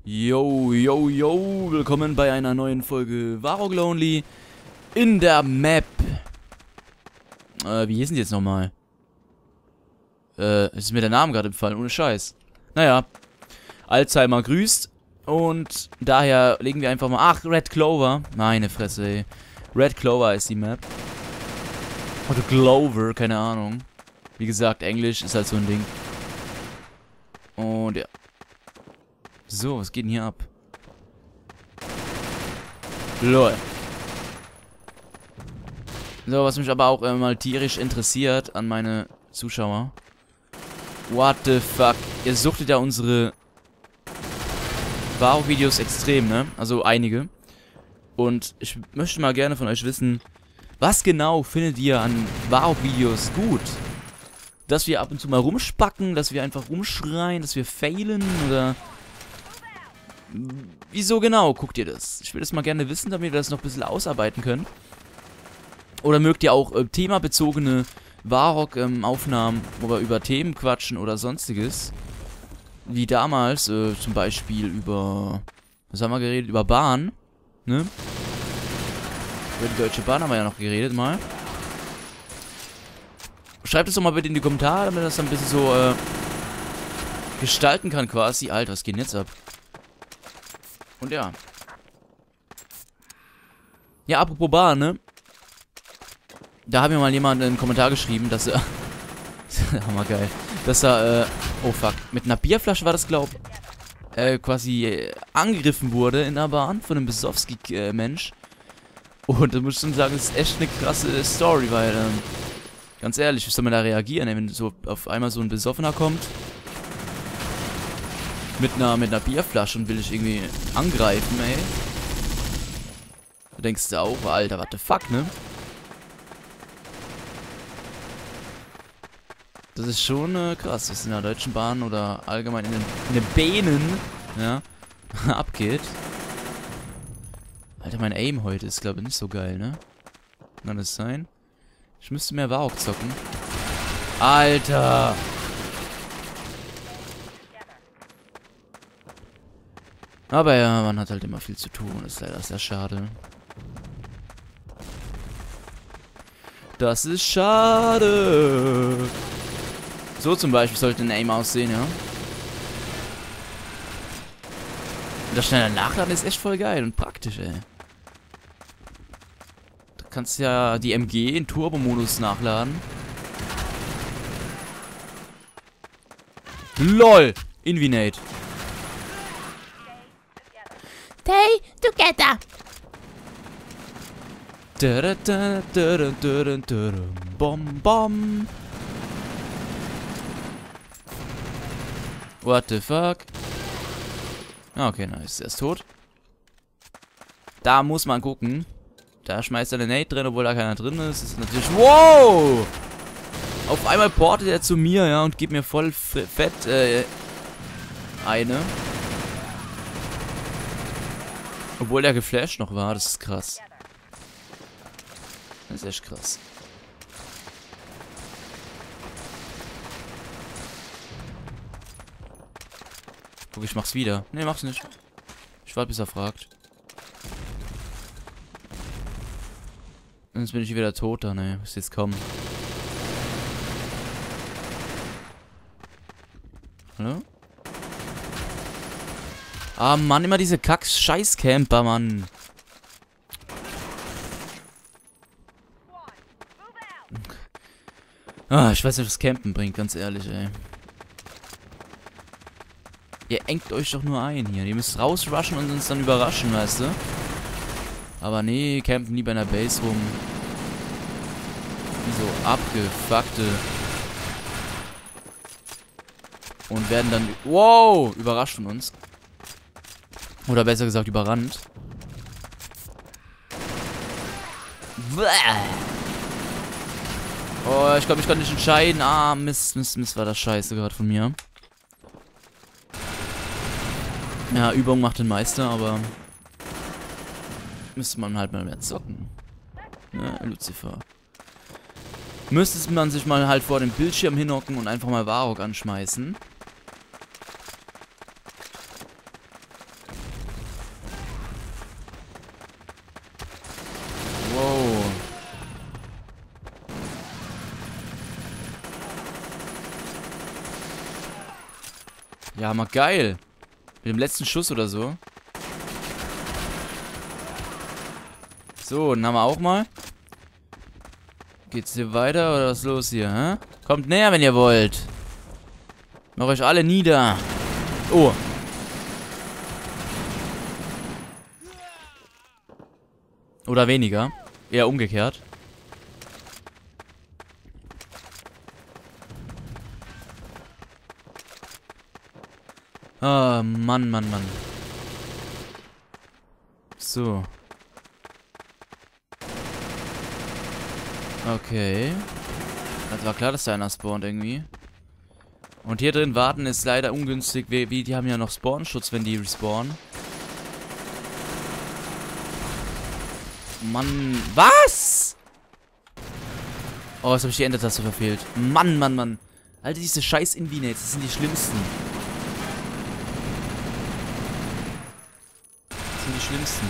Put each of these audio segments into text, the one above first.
Yo, yo, yo, willkommen bei einer neuen Folge Varrock Lonely in der Map. Wie hieß denn die jetzt nochmal? Ist mir der Name gerade entfallen, ohne Scheiß. Naja, Alzheimer grüßt und daher legen wir einfach mal... Ach, Red Clover. Meine Fresse, ey. Red Clover ist die Map. Oder Clover, keine Ahnung. Wie gesagt, Englisch ist halt so ein Ding. Und ja. So, was geht denn hier ab? Lol. So, was mich aber auch mal tierisch interessiert an meine Zuschauer. What the fuck? Ihr suchtet ja unsere Varrock-Videos extrem, ne? Also einige. Und ich möchte mal gerne von euch wissen, was genau findet ihr an Varrock-Videos gut? Dass wir ab und zu mal rumspacken, dass wir einfach rumschreien, dass wir failen oder... Wieso genau guckt ihr das? Ich will das mal gerne wissen, damit wir das noch ein bisschen ausarbeiten können. Oder mögt ihr auch themabezogene Varrock-Aufnahmen, wo wir über Themen quatschen oder sonstiges? Wie damals, zum Beispiel über... Was haben wir geredet? Über Bahn, ne? Über die Deutsche Bahn haben wir ja noch geredet mal. Schreibt es doch mal bitte in die Kommentare, damit das dann ein bisschen so gestalten kann quasi. Alter, was geht denn jetzt ab? Und ja. Ja, apropos Bahn, ne? Da hat mir mal jemand einen Kommentar geschrieben, dass er... Hammergeil. Dass er, oh fuck. Mit einer Bierflasche war das, glaub quasi angegriffen wurde in der Bahn von einem Besowski-Mensch. Und da muss ich schon sagen, das ist echt eine krasse Story, weil, ganz ehrlich, wie soll man da reagieren, ey, wenn so auf einmal so ein Besoffener kommt? Mit einer Bierflasche und will ich irgendwie angreifen, ey. Da denkst du auch, Alter, what the fuck, ne? Das ist schon krass, was in der Deutschen Bahn oder allgemein in den Bahnen, ja, abgeht. Alter, mein Aim heute ist, glaube ich, nicht so geil, ne? Kann das sein? Ich müsste mehr Varrock zocken. Alter! Aber ja, man hat halt immer viel zu tun. Das ist leider sehr schade. Das ist schade. So zum Beispiel sollte ein Aim aussehen, ja. Und das schnelle Nachladen ist echt voll geil und praktisch, ey. Du kannst ja die MG in Turbo-Modus nachladen. LOL! Invinate. Stay together. Bom, bom. What the fuck? Okay, nice. Er ist tot. Da muss man gucken. Da schmeißt er eine Nade drin, obwohl da keiner drin ist. Das ist natürlich... Wow! Auf einmal portet er zu mir, ja, und gibt mir voll fett, eine. Obwohl der geflasht noch war, das ist krass. Das ist echt krass. Guck, ich mach's wieder. Ne, mach's nicht. Ich warte, bis er fragt. Sonst bin ich wieder tot, da, ne. Muss jetzt kommen. Hallo? Ah, Mann, immer diese Kack-Scheiß-Camper, Mann. Ah, ich weiß nicht, was Campen bringt, ganz ehrlich, ey. Ihr engt euch doch nur ein hier. Ihr müsst rausrushen und uns dann überraschen, weißt du? Aber nee, campen lieber in der Base rum. Wie so abgefuckte. Und werden dann, wow, überrascht von uns. Oder besser gesagt, überrannt. Oh, ich glaube, ich kann nicht entscheiden. Ah, Mist, war das scheiße gerade von mir. Ja, Übung macht den Meister, aber... Müsste man halt mal mehr zocken. Ja, Lucifer. Müsste man sich mal halt vor dem Bildschirm hinhocken und einfach mal Varrock anschmeißen. Ja, mal geil. Mit dem letzten Schuss oder so. So, dann haben wir auch mal. Geht's hier weiter oder was ist los hier, hä? Kommt näher, wenn ihr wollt. Mach euch alle nieder. Oh. Oder weniger. Eher umgekehrt. Ah, Mann, Mann, Mann. So. Okay. Das war klar, dass da einer spawnt irgendwie. Und hier drin warten ist leider ungünstig. Die haben ja noch Spawnschutz, wenn die respawnen. Mann. Was? Oh, jetzt habe ich die Enter-Taste verfehlt. Mann, Mann, Mann. Alter, diese scheiß Invinates, das sind die schlimmsten. Das sind die schlimmsten.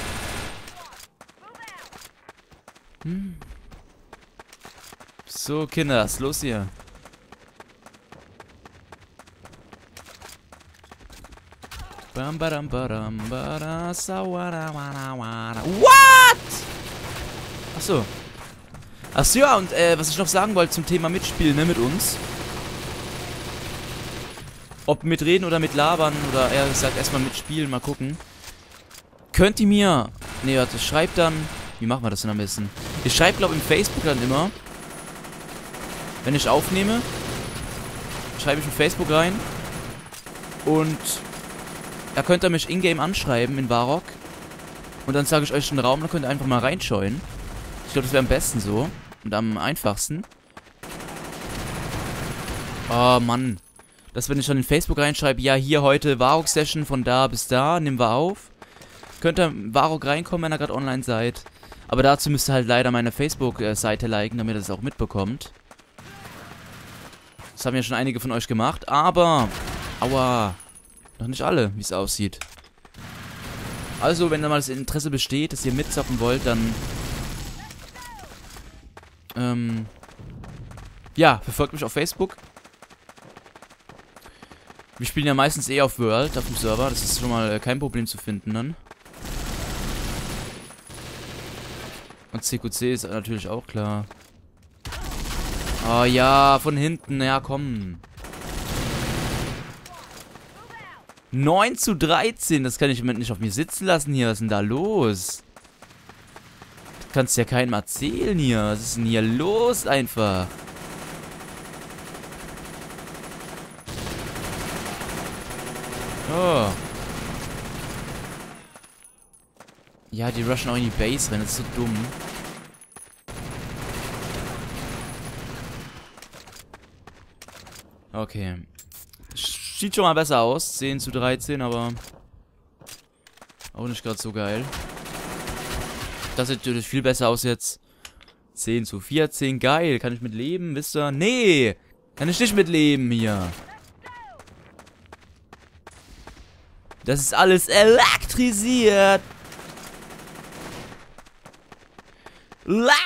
So, Kinder, was ist los hier? Bam, badam, badam, badam, What? Achso. Achso, ja, und was ich noch sagen wollte zum Thema Mitspielen, ne, mit uns. Ob mit reden oder mit labern, oder eher gesagt erstmal mitspielen, mal gucken. Könnt ihr mir... Ne, warte, schreibt dann... Wie machen wir das denn am besten? Ich schreibe, glaube ich, im Facebook dann immer. Wenn ich aufnehme, schreibe ich in Facebook rein. Und da könnt ihr mich in-game anschreiben in Varrock. Und dann sage ich euch den Raum, dann könnt ihr einfach mal reinschauen. Ich glaube, das wäre am besten so. Und am einfachsten. Oh, Mann. Dass wenn ich dann in Facebook reinschreibe, ja, hier heute Varrock-Session von da bis da, nehmen wir auf. Könnt ihr in Varrock reinkommen, wenn ihr gerade online seid. Aber dazu müsst ihr halt leider meine Facebook-Seite liken, damit ihr das auch mitbekommt. Das haben ja schon einige von euch gemacht, aber... Aua. Noch nicht alle, wie es aussieht. Also, wenn da mal das Interesse besteht, dass ihr mitzocken wollt, dann... ja, verfolgt mich auf Facebook. Wir spielen ja meistens eh auf World, auf dem Server. Das ist schon mal kein Problem zu finden dann. Und CQC ist natürlich auch klar. Oh ja, von hinten. Ja, komm. 9:13. Das kann ich im Moment nicht auf mir sitzen lassen hier. Was ist denn da los? Das kannst du ja keinem erzählen hier. Was ist denn hier los einfach? Oh. Ja, die rushen auch in die Base rein. Das ist so dumm. Okay. Sieht schon mal besser aus. 10:13, aber auch nicht gerade so geil. Das sieht natürlich viel besser aus jetzt. 10:14. Geil. Kann ich mit leben, wisst ihr? Nee! Kann ich nicht mit leben hier. Das ist alles elektrisiert. Lack!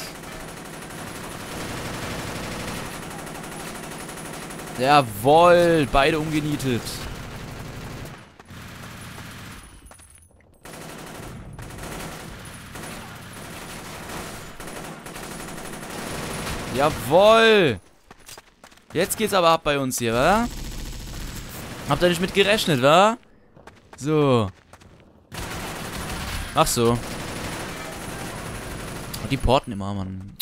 Jawohl, beide umgenietet. Jawohl! Jetzt geht's aber ab bei uns hier, wa? Habt ihr nicht mit gerechnet, wa? So. Ach so. Die porten immer, Mann.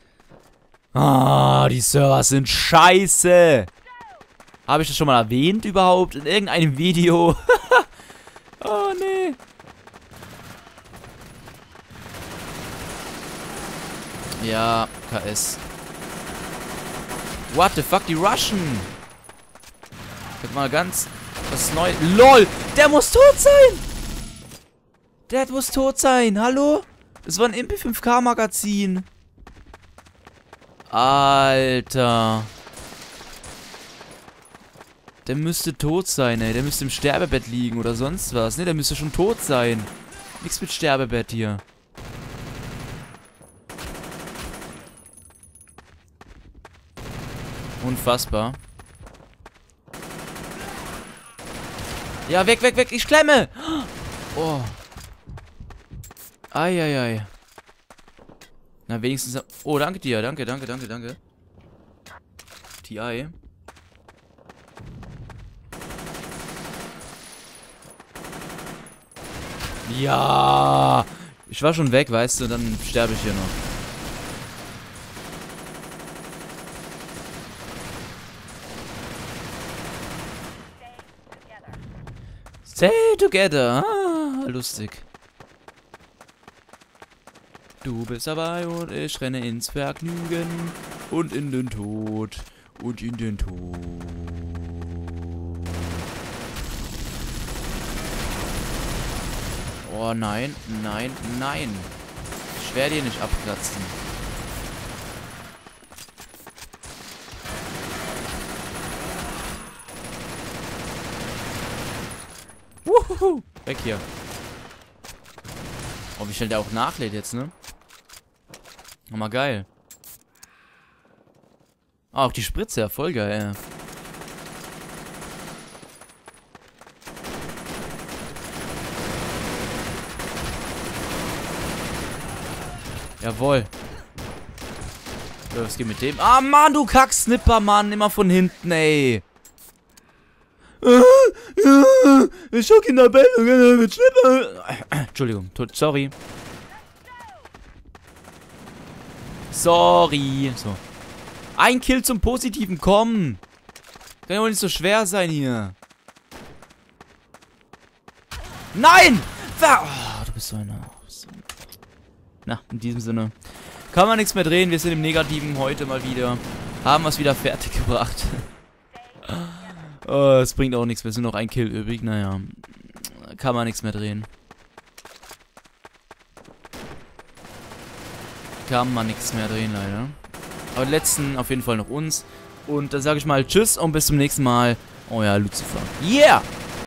Ah, die Server sind scheiße. Habe ich das schon mal erwähnt überhaupt? In irgendeinem Video? Oh, nee. Ja, KS. What the fuck, die rushen. Guck mal ganz... Was neu... LOL! Der muss tot sein! Der muss tot sein, hallo? Das war ein MP5K Magazin. Alter. Der müsste tot sein, ey. Der müsste im Sterbebett liegen oder sonst was. Ne, der müsste schon tot sein. Nichts mit Sterbebett hier. Unfassbar. Ja, weg, weg, weg. Ich klemme. Oh. Eieiei. Na, wenigstens... Oh, danke dir. Danke, danke, danke, danke. TI. Ja. Ich war schon weg, weißt du. Dann sterbe ich hier noch. Stay together. Ah, lustig. Du bist dabei und ich renne ins Vergnügen und in den Tod und in den Tod. Oh nein, nein, nein. Ich werde hier nicht abkratzen. Wuhu, weg hier. Oh, wie schnell der auch nachlädt jetzt, ne? Nochmal geil. Ah, auch die Spritze, ja, voll geil, ja. Jawohl. So, was geht mit dem? Ah, Mann, du Kack-Snipper, Mann. Immer von hinten, ey. Schock in der Bälle mit Schnipper. Entschuldigung, sorry. Sorry. So. Ein Kill zum Positiven, komm. Kann ja wohl nicht so schwer sein hier. Nein! Oh, du bist so einer. Na, in diesem Sinne. Kann man nichts mehr drehen. Wir sind im Negativen heute mal wieder. Haben wir es wieder fertig gebracht. Oh, es bringt auch nichts. Wir sind noch ein Kill übrig. Naja. Kann man nichts mehr drehen. Kann man nichts mehr drehen, leider. Aber die letzten auf jeden Fall noch uns. Und dann sage ich mal Tschüss und bis zum nächsten Mal. Euer Lucifer. Yeah!